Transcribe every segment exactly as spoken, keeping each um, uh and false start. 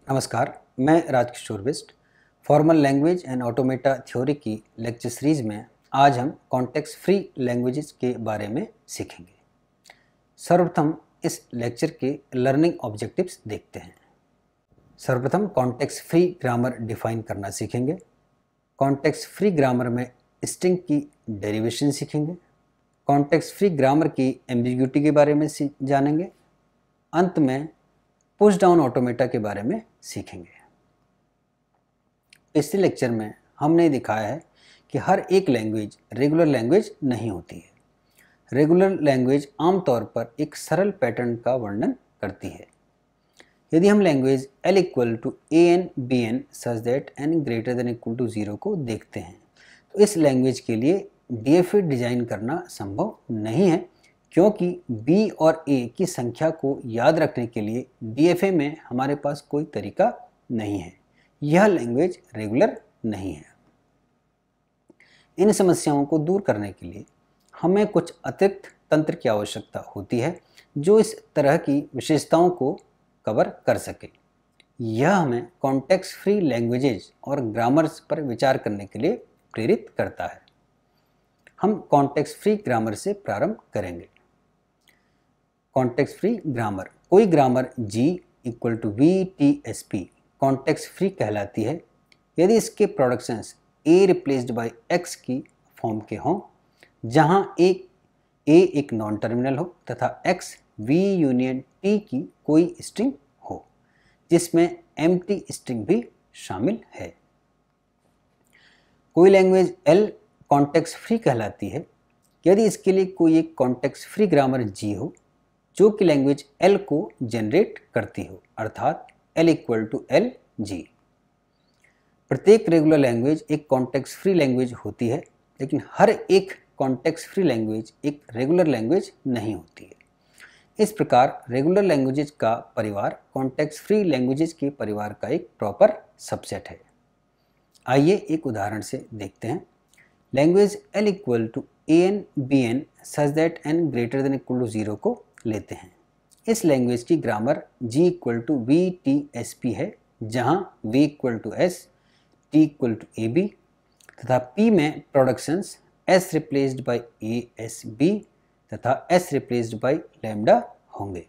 नमस्कार, मैं Rajkishore Bisht. Formal language and automata theory की लेक्चर सीरीज में आज हम कॉन्टेक्स्ट फ्री लैंग्वेजेस के बारे में सीखेंगे। सर्वप्रथम इस लेक्चर के लर्निंग ऑब्जेक्टिव्स देखते हैं। सर्वप्रथम कॉन्टेक्स्ट फ्री ग्रामर डिफाइन करना सीखेंगे। कॉन्टेक्स्ट फ्री ग्रामर में स्ट्रिंग की डेरिवेशन सीखेंगे। कॉन्टेक्स्ट फ्री ग्रामर की एम्बिग्यूटी के बारे में जानेंगे। अंत में पुश डाउन ऑटोमेटा के बारे में सीखेंगे। पिछले लेक्चर में हमने दिखाया है कि हर एक लैंग्वेज रेगुलर लैंग्वेज नहीं होती है। रेगुलर लैंग्वेज आमतौर पर एक सरल पैटर्न का वर्णन करती है। यदि हम language L equal to A N B N such that N greater than equal to zero को देखते हैं तो इस लैंग्वेज के लिए डी एफ ए डिज़ाइन करना संभव नहीं है, क्योंकि B और A की संख्या को याद रखने के लिए डी एफ ए में हमारे पास कोई तरीका नहीं है। यह लैंग्वेज रेगुलर नहीं है। इन समस्याओं को दूर करने के लिए हमें कुछ अतिरिक्त तंत्र की आवश्यकता होती है जो इस तरह की विशेषताओं को कवर कर सके। यह हमें कॉन्टेक्स्ट फ्री लैंग्वेजेज और ग्रामर्स पर विचार करने के लिए प्रेरित करता है। हम कॉन्टेक्स्ट फ्री ग्रामर से प्रारंभ करेंगे। कॉन्टेक्स्ट फ्री ग्रामर, कोई grammar G equal to V T S P context free कहलाती है यदि इसके productions A replaced by X की फॉर्म के हों, जहां A A एक नॉन टर्मिनल हो तथा X V यूनियन T की कोई स्ट्रिंग हो जिसमें एम्प्टी स्ट्रिंग भी शामिल है। कोई लैंग्वेज L कॉन्टेक्स्ट फ्री कहलाती है यदि इसके लिए कोई एक कॉन्टेक्स्ट फ्री ग्रामर G हो जो कि लैंग्वेज L को जनरेट करती हो, अर्थात L equal to L G. प्रत्येक रेगुलर लैंग्वेज एक कॉन्टेक्स्ट फ्री लैंग्वेज होती है, लेकिन हर एक कॉन्टेक्स्ट फ्री लैंग्वेज एक रेगुलर लैंग्वेज नहीं होती है। इस प्रकार रेगुलर लैंग्वेजेज का परिवार कॉन्टेक्स्ट फ्री लैंग्वेजेज के परिवार का एक प्रॉपर सबसेट है। आइए एक उदाहरण से देखते हैं। Language L equal to A N B N such that N greater than equal to zero को लेते हैं। इस लैंग्वेज की grammar G equal to V T S P है, जहां V equal to S, T equal to A B तथा P में productions S replaced by A S B तथा S रिप्लेस्ड बाय लैम्डा होंगे।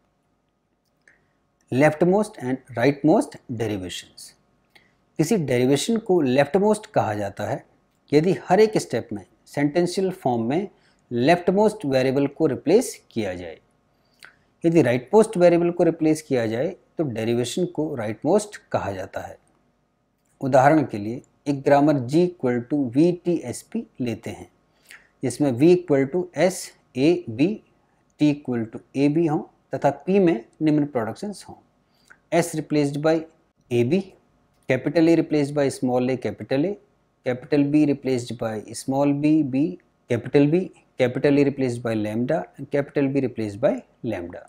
Left most and right most derivations. किसी derivation को left most कहा जाता है यदि हर एक स्टेप में सेंटेंशियल फॉर्म में लेफ्ट मोस्ट वेरिएबल को रिप्लेस किया जाए। यदि राइट मोस्ट वेरिएबल को रिप्लेस किया जाए तो डेरिवेशन को राइट मोस्ट कहा जाता है। उदाहरण के लिए एक grammar G equal to V T S P लेते हैं जिसमें V equal to S A B, T equal to A B हों तथा P में निम्न प्रोडक्शंस हों: S replaced by A B, capital A replaced by small a capital A, capital B replaced by small b b, capital B, capital A replaced by lambda and capital B replaced by lambda.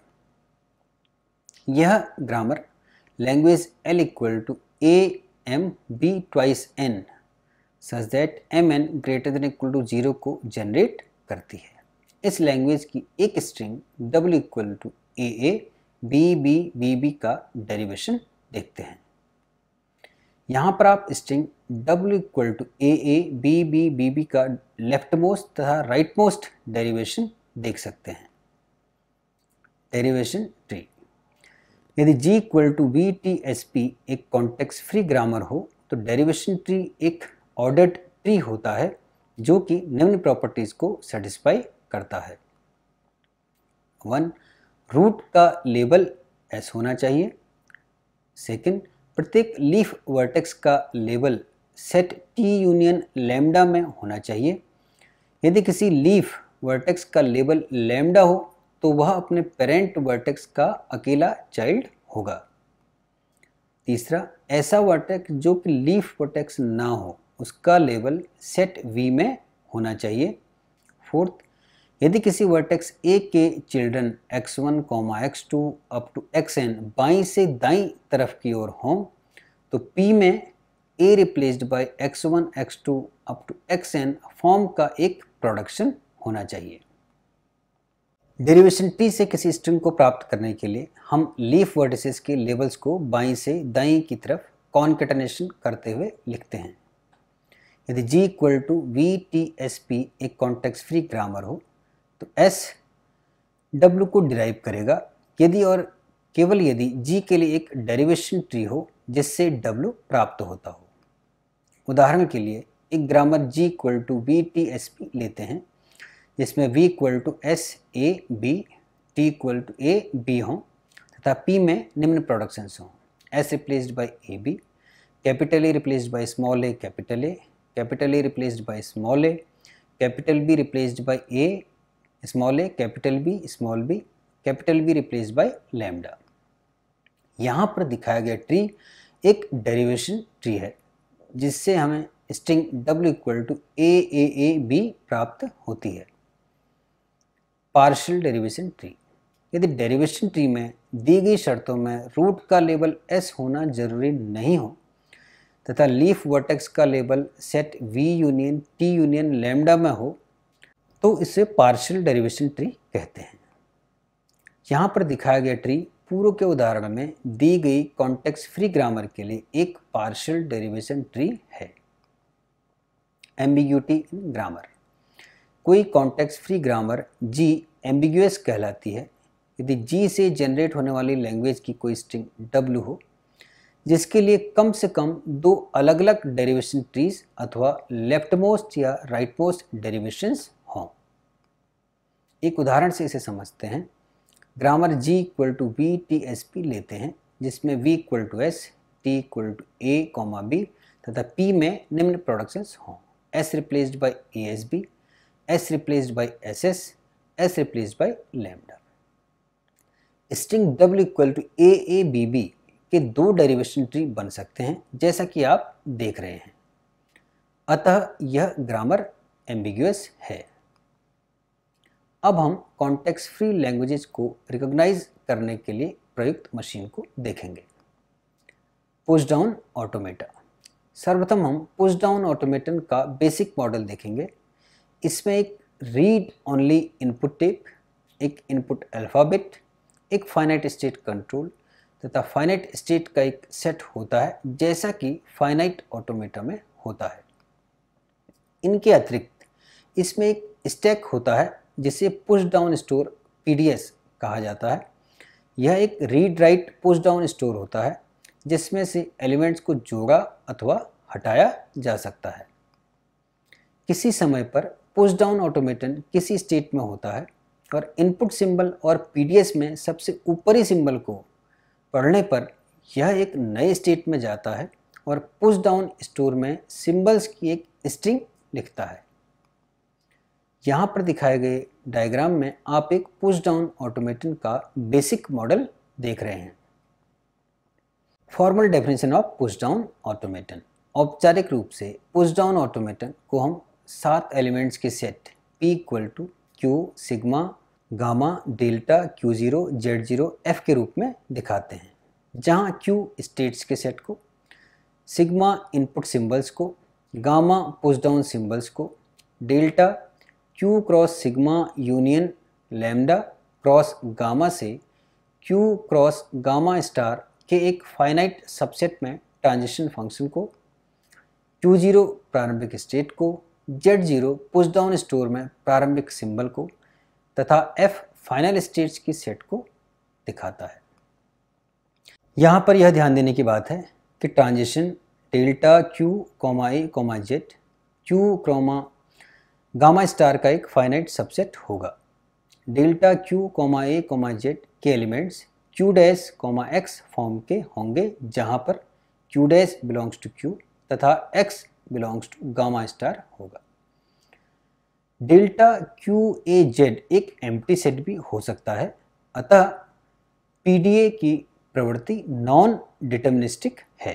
यह grammar language L equal to A M B twice N such that M N greater than equal to zero को generate करती है। इस language की एक string W equal to A A B B B B का derivation देखते हैं। यहाँ पर आप string W equal to A A B B B B का लेफ्ट मोस्ट तथा राइट मोस्ट डेरिवेशन देख सकते हैं। Derivation tree. यदि G equal to V T S P एक कॉन्टेक्स्ट फ्री ग्रामर हो तो डेरिवेशन ट्री एक ऑर्डर्ड ट्री होता है जो कि निम्न प्रॉपर्टीज को सेटिस्फाई करता है। वन, रूट का लेबल S होना चाहिए। सेकंड, प्रत्येक लीफ वर्टेक्स का label set T union lambda में होना चाहिए। यदि किसी लीफ वर्टेक्स का लेबल लैम्डा हो तो वह अपने पेरेंट वर्टेक्स का अकेला चाइल्ड होगा। तीसरा, ऐसा वर्टेक्स जो कि लीफ वर्टेक्स ना हो उसका लेबल सेट V में होना चाहिए। फोर्थ, यदि किसी वर्टेक्स A के children x one, x two up to xn बाईं से दाईं तरफ की ओर हों तो P में A replaced by x one, x two up to xn form का एक प्रोडक्शन होना चाहिए। डेरिवेशन ट्री से किसी स्ट्रिंग को प्राप्त करने के लिए हम लीफ वर्टिसेस के लेबल्स को बाईं से दाईं की तरफ कॉन्केटनेशन करते हुए लिखते हैं। यदि G equal to V T S P एक कॉन्टेक्स्ट फ्री ग्रामर हो तो S W को डिराइव करेगा यदि और केवल यदि G के लिए एक डेरिवेशन ट्री हो जिससे W प्राप्त होता हो। उदाहरण के लिए एक grammar G equal to V T S P लेते हैं जिसमें V equal to S A B, T equal to A B हों तथा P में निम्न प्रोडक्शंस हों: S replaced by A B, capital A replaced by small a capital A, capital A replaced by small a, capital B replaced by A small a, capital B small b, capital B replaced by lambda. यहाँ पर दिखाया गया tree एक derivation tree है जिससे हमें string W equal to A a A b प्राप्त होती है। पार्शियल डेरिवेशन ट्री: यदि डेरिवेशन ट्री में दी गई शर्तों में रूट का लेबल S होना जरूरी नहीं हो तथा लीफ वर्टेक्स का label set V union T union lambda में हो तो इसे पार्शियल डेरिवेशन ट्री कहते हैं। यहाँ पर दिखाया गया ट्री पूर्व के उदाहरण में दी गई कॉन्टेक्स्ट फ्री ग्रामर के लिए एक पार्शियल डेरिवेशन ट्री है। एम्बिग्यूटी इन ग्रामर: कोई context free grammar G ambiguous कहलाती है यदि G से जनरेट होने वाली लैंग्वेज की कोई स्ट्रिंग W हो जिसके लिए कम से कम दो अलग अलग डेरिवेशन ट्रीज अथवा लेफ्ट मोस्ट या राइट मोस्ट डेरिवेशंस हों। एक उदाहरण से इसे समझते हैं। Grammar G equal to V T S P लेते हैं जिसमें V equal to S, T equal to a comma b तथा P में निम्न प्रोडक्शंस हों: S replaced by a S b, S replaced by S S, S replaced by lambda. String W equal to A A B B के दो derivation tree बन सकते हैं जैसा कि आप देख रहे हैं। अतः यह ग्रामर एम्बिगुअस है। अब हम कॉन्टेक्स्ट फ्री लैंग्वेजेस को रिकॉग्नाइज करने के लिए प्रयुक्त मशीन को देखेंगे। पुश डाउन ऑटोमेटा: सर्वप्रथम हम पुश डाउन ऑटोमेटन का बेसिक मॉडल देखेंगे। इसमें एक रीड ओनली इनपुट टेप, एक इनपुट अल्फ़ाबेट, एक फाइनाइट स्टेट कंट्रोल तथा फाइनाइट स्टेट का एक सेट होता है जैसा कि फाइनाइट ऑटोमेटा में होता है। इनके अतिरिक्त इसमें एक स्टैक होता है जिसे push down store P D S कहा जाता है। यह एक read write push down store होता है जिसमें से एलिमेंट्स को जोड़ा अथवा हटाया जा सकता है। किसी समय पर पुश डाउन ऑटोमेटन किसी स्टेट में होता है और इनपुट सिंबल और पी डी एस में सबसे ऊपरी सिंबल को पढ़ने पर यह एक नए स्टेट में जाता है और पुश डाउन स्टोर में सिंबल्स की एक स्ट्रिंग लिखता है। यहाँ पर दिखाए गए डायग्राम में आप एक पुश डाउन ऑटोमेटन का बेसिक मॉडल देख रहे हैं। Formal definition of push down automaton: औपचारिक रूप से पुश डाउन ऑटोमेटन को हम सात एलिमेंट्स के set P equal to Q sigma gamma delta Q zero Z zero F के रूप में दिखाते हैं, जहाँ Q स्टेट्स के सेट को, सिग्मा इनपुट सिंबल्स को, गामा पुश डाउन सिंबल्स को, delta Q cross sigma union lambda cross gamma से Q क्रॉस गामा स्टार के एक फाइनाइट सबसेट में ट्रांजिशन फंक्शन को, क्यू ज़ीरो प्रारंभिक स्टेट को, Z zero push down store में प्रारंभिक सिंबल को तथा F फाइनल स्टेट्स की सेट को दिखाता है। यहाँ पर यह ध्यान देने की बात है कि transition delta Q comma a comma Z Q comma gamma star का एक फाइनाइट सबसेट होगा। Delta Q comma a comma Z के elements Q dash comma X form के होंगे जहाँ पर Q dash belongs to Q तथा X belongs to gamma star होगा। डेल्टा Q A Z एक एम्प्टी सेट भी हो सकता है, अतः P D A की प्रवृत्ति नॉन डिटर्मिनिस्टिक है।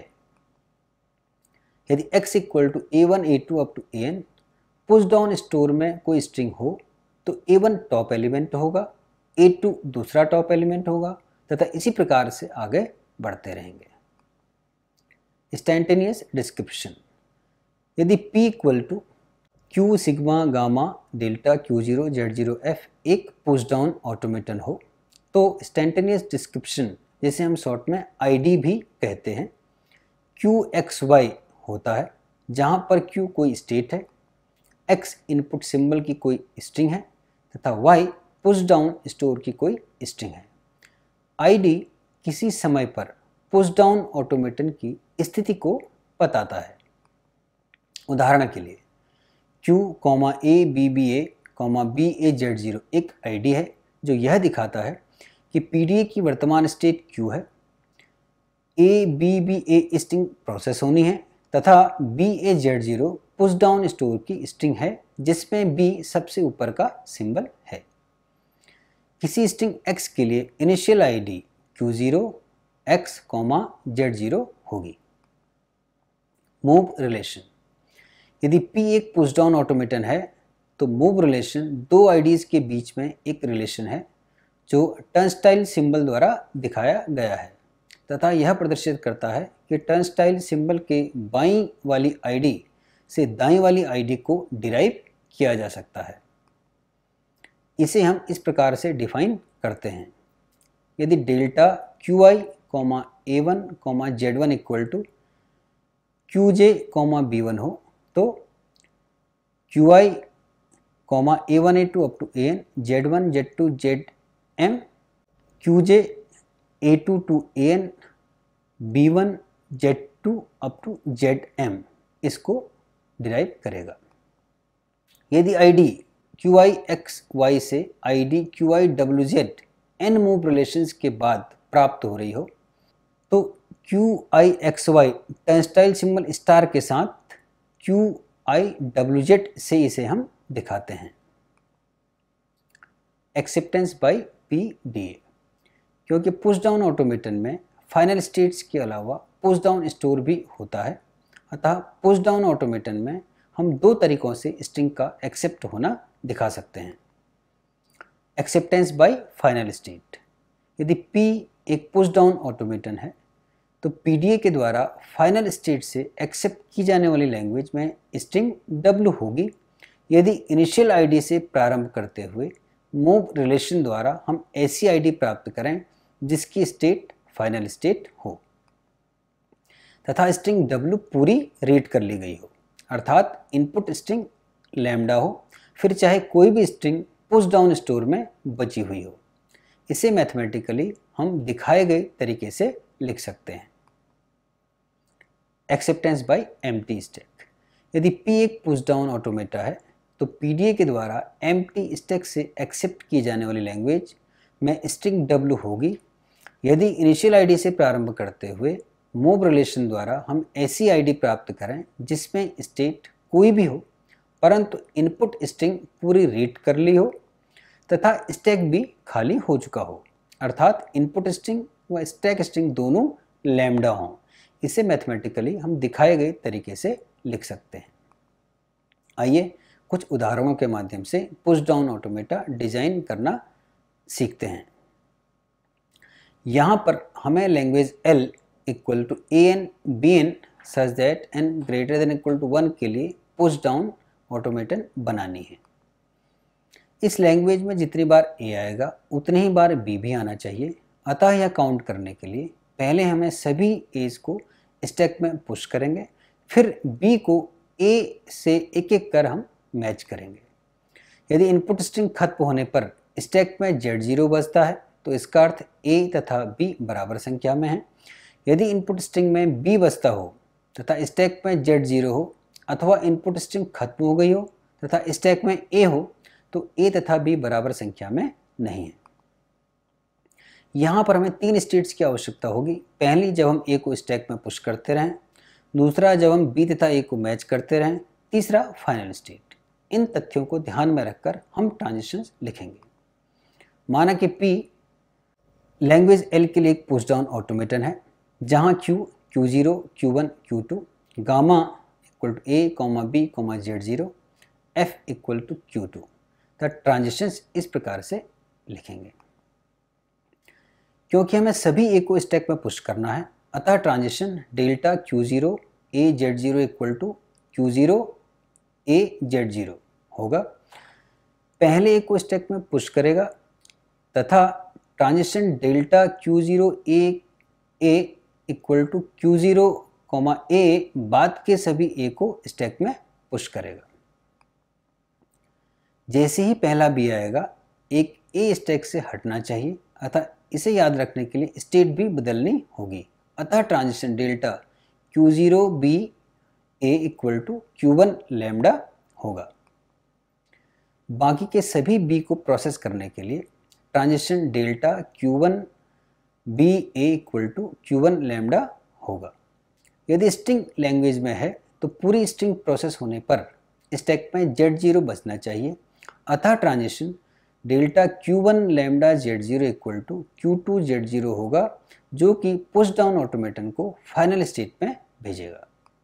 यदि X equal to a one a two up to A n push down store में कोई स्ट्रिंग हो तो ए वन टॉप एलिमेंट होगा, ए टू दूसरा टॉप एलिमेंट होगा तथा इसी प्रकार से आगे बढ़ते रहेंगे। इंस्टैंटेनियस डिस्क्रिप्शन: यदि P equal to Q sigma gamma delta Q zero Z zero F एक पुश डाउन ऑटोमेटन हो तो इंस्टेंटेनियस डिस्क्रिप्शन, जिसे हम शॉर्ट में आईडी भी कहते हैं, क्यू एक्स वाई होता है, जहाँ पर क्यू कोई स्टेट है, एक्स इनपुट सिंबल की कोई स्ट्रिंग है तथा वाई पुश डाउन स्टोर की कोई स्ट्रिंग है। आईडी किसी समय पर पुश डाउन ऑटोमेटन की स्थिति को बताता है। उदाहरण के लिए Q comma a B b a comma b a Z zero एक आईडी है जो यह दिखाता है कि पीडीए की वर्तमान स्टेट क्यू है, a B b a string process होनी है तथा b a Z zero push down store की स्ट्रिंग है जिसमें बी सबसे ऊपर का सिंबल है। किसी स्ट्रिंग x के लिए initial ID Q zero X comma Z zero होगी। मूव रिलेशन, यदि p एक पुश डाउन ऑटोमेटन है तो मूव रिलेशन दो आईडीज के बीच में एक रिलेशन है जो टर्नस्टाइल सिंबल द्वारा दिखाया गया है तथा यह प्रदर्शित करता है कि टर्नस्टाइल सिंबल के बाईं वाली आईडी से दाईं वाली आईडी को डिराइव किया जा सकता है। इसे हम इस प्रकार से डिफाइन करते हैं। यदि delta Q I comma a one comma Z one equal to Q J comma b one हो तो Q I comma a one a two up to A n Z one Z two Z M Q J a two to A N b one Z two up to Z M इसको derive करेगा। यदि ID Q I X Y से ID Q I W Z N move relations के बाद प्राप्त हो रही हो तो Q I X Y turnstile symbol star के साथ क्यू आई डब्ल्यू जेड से इसे हम दिखाते हैं। Acceptance by P D A, क्योंकि पुश डाउन ऑटोमेटन में फाइनल स्टेट्स के अलावा पुश डाउन स्टोर भी होता है, अतः पुश डाउन ऑटोमेटन में हम दो तरीकों से स्ट्रिंग का एक्सेप्ट होना दिखा सकते हैं। एक्सेप्टेंस बाय फाइनल स्टेट, यदि P एक पुश डाउन ऑटोमेटन है तो पीडीए के द्वारा फाइनल स्टेट से एक्सेप्ट की जाने वाली लैंग्वेज में स्ट्रिंग W होगी यदि इनिशियल आईडी से प्रारंभ करते हुए मूव रिलेशन द्वारा हम ऐसी आईडी प्राप्त करें जिसकी स्टेट फाइनल स्टेट हो तथा स्ट्रिंग W पूरी रीड कर ली गई हो, अर्थात इनपुट स्ट्रिंग लैम्डा हो, फिर चाहे कोई भी स्ट्रिंग पुश डाउन स्टोर में बची हुई हो। इसे मैथमेटिकली हम दिखाए गए तरीके से लिख सकते हैं। एक्सेप्टेंस बाय एम्प्टी स्टैक, यदि P एक पुश डाउन ऑटोमेटा है तो पीडीए के द्वारा एम्प्टी स्टैक से एक्सेप्ट की जाने वाली लैंग्वेज में स्ट्रिंग W होगी यदि इनिशियल आईडी से प्रारंभ करते हुए मूव रिलेशन द्वारा हम ऐसी आईडी प्राप्त करें जिसमें स्टेट कोई भी हो परंतु इनपुट स्ट्रिंग पूरी रीड कर ली हो तथा स्टैक भी खाली हो चुका हो, अर्थात इनपुट स्ट्रिंग व स्टैक स्ट्रिंग दोनों लैम्डा हों। इसे मैथमेटिकली हम दिखाए गए तरीके से लिख सकते हैं। आइए कुछ उदाहरणों के माध्यम से पुश डाउन ऑटोमेटा डिजाइन करना सीखते हैं। यहाँ पर हमें language L equal to A N B N such that N greater than equal to one के लिए पुश डाउन ऑटोमेटन बनानी है। इस लैंग्वेज में जितनी बार A आएगा उतनी ही बार B भी आना चाहिए, अतः यह काउंट करने के लिए पहले हमें सभी A's को स्टैक में पुश करेंगे, फिर B को A से एक एक कर हम मैच करेंगे। यदि इनपुट स्ट्रिंग खत्म होने पर स्टैक में जेड जीरो बचता है तो इसका अर्थ A तथा B बराबर संख्या में है। यदि इनपुट स्ट्रिंग में B बचता हो तथा स्टैक में जेड जीरो हो अथवा इनपुट स्ट्रिंग खत्म हो गई हो तथा स्टैक में A हो तो A तथा B बराबर संख्या में नहीं है। यहाँ पर हमें तीन स्टेट्स की आवश्यकता होगी। पहली, जब हम A को स्टैक में पुश करते रहें, दूसरा जब हम B तथा A को मैच करते रहें, तीसरा फाइनल स्टेट। इन तथ्यों को ध्यान में रखकर हम ट्रांजिशंस लिखेंगे। माना कि P लैंग्वेज L के लिए एक पुश डाउन ऑटोमेटन है जहाँ Q Q zero, Q one, Q two, gamma equal to A comma B comma Z zero, F equal to Q two. तो ट्रांजिशंस इस प्रकार से लिखेंगे। क्योंकि हमें सभी A को स्टैक में पुश करना है, अतः transition delta Q zero A Z zero equal to Q zero a Z zero होगा। पहले ए को स्टैक में पुश करेगा तथा transition delta Q zero a a equal to Q zero comma a बाद के सभी ए को स्टैक में पुश करेगा। जैसे ही पहला बी आएगा एक ए स्टैक से हटना चाहिए, अतः इसे याद रखने के लिए स्टेट भी बदलनी होगी। अतः transition delta Q zero b a equal to Q one lambda होगा। बाकी के सभी बी को प्रोसेस करने के लिए transition delta Q one b a equal to Q one lambda होगा। यदि स्ट्रिंग लैंग्वेज में है तो पूरी स्ट्रिंग प्रोसेस होने पर स्टैक में जेड जीरो बचना चाहिए, अतः transition delta Q one lambda Z zero equal to Q two Z zero होगा, जो कि पुश डाउन ऑटोमेटन को फाइनल स्टेट में भेजेगा।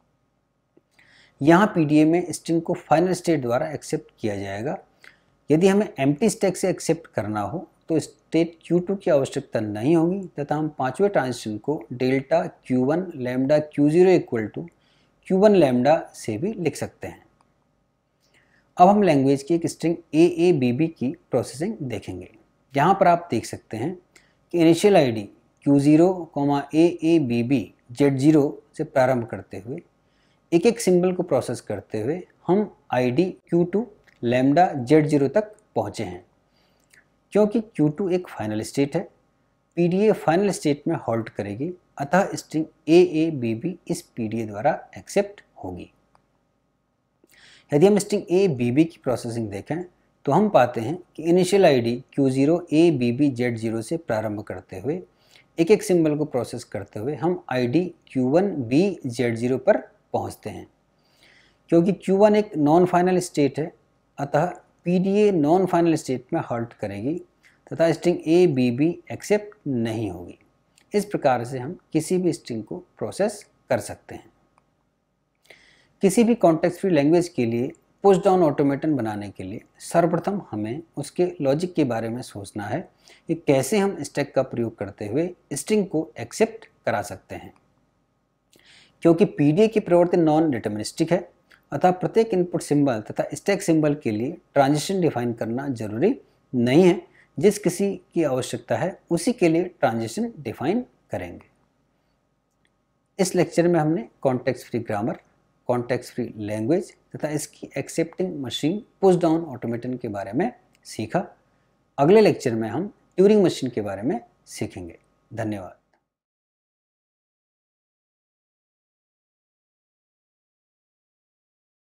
यहाँ पीडीए में स्ट्रिंग को फाइनल स्टेट द्वारा एक्सेप्ट किया जाएगा। यदि हमें एम्प्टी स्टैक से एक्सेप्ट करना हो तो स्टेट क्यू टू की आवश्यकता नहीं होगी तथा हम पांचवें ट्रांजिशन को delta Q one lambda Q zero equal to Q one lambda से भी लिख सकते हैं। अब हम लैंग्वेज की एक string a A B b की प्रोसेसिंग देखेंगे। यहाँ पर आप देख सकते हैं कि initial ID Q zero comma a A B b Z zero से प्रारंभ करते हुए एक एक सिंबल को प्रोसेस करते हुए हम ID Q two lambda Z zero तक पहुँचे हैं। क्योंकि क्यू टू एक फाइनल स्टेट है, पीडीए फाइनल स्टेट में हॉल्ट करेगी, अतः string a A B b इस पीडीए द्वारा एक्सेप्ट होगी। यदि हम स्ट्रिंग ए बी बी की प्रोसेसिंग देखें तो हम पाते हैं कि initial ID Q zero a B b Z zero से प्रारंभ करते हुए एक एक सिंबल को प्रोसेस करते हुए हम ID Q one b Z zero पर पहुंचते हैं। क्योंकि क्यू वन एक नॉन फाइनल स्टेट है, अतः पीडीए नॉन फाइनल स्टेट में हॉल्ट करेगी तथा string a B b accept नहीं होगी। इस प्रकार से हम किसी भी स्ट्रिंग को प्रोसेस कर सकते हैं। किसी भी कॉन्टेक्स्ट फ्री लैंग्वेज के लिए पुश डाउन ऑटोमेटन बनाने के लिए सर्वप्रथम हमें उसके लॉजिक के बारे में सोचना है कि कैसे हम स्टैक का प्रयोग करते हुए स्ट्रिंग को एक्सेप्ट करा सकते हैं। क्योंकि पीडीए की प्रवृत्ति नॉन डिटर्मिनिस्टिक है, अतः प्रत्येक इनपुट सिंबल तथा स्टैक सिंबल के लिए ट्रांजिशन डिफाइन करना जरूरी नहीं है। जिस किसी की आवश्यकता है उसी के लिए ट्रांजिशन डिफाइन करेंगे। इस लेक्चर में हमने context free grammar, context free language तथा इसकी accepting machine push down automaton के बारे में सीखा। अगले लेक्चर में हम ट्यूरिंग मशीन के बारे में सीखेंगे। धन्यवाद।